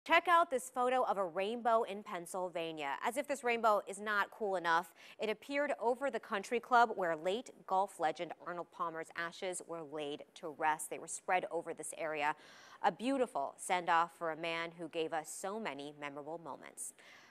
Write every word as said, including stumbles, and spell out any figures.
Check out this photo of a rainbow in Pennsylvania. As if this rainbow is not cool enough, it appeared over the country club where late golf legend Arnold Palmer's ashes were laid to rest. They were spread over this area. A beautiful send-off for a man who gave us so many memorable moments.